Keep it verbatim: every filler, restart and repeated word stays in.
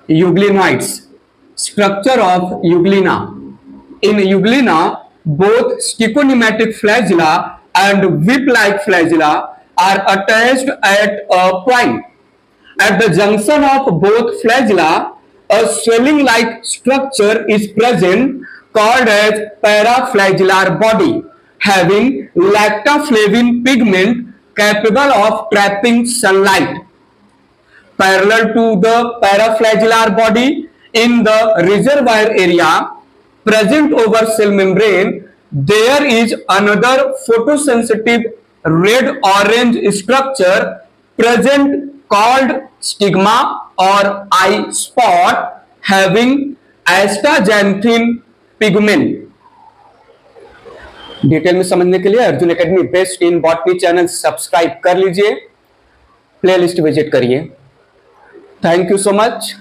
euglenoids. Structure of euglena. In euglena, both stichonematic flagella and whip-like flagella are attached at a point. At the junction of both flagella, a swelling-like structure is present called as paraflagellar body, having lactaflavin pigment capable of trapping sunlight. Parallel to the paraflagellar body, in the reservoir area present over cell membrane, there is another photosensitive red-orange structure present called stigma or eye spot, having astaxanthin pigment. Detail में समझने के लिए Arjun academy best in botany channel subscribe कर लीजिए, playlist visit करिए। Thank you so much.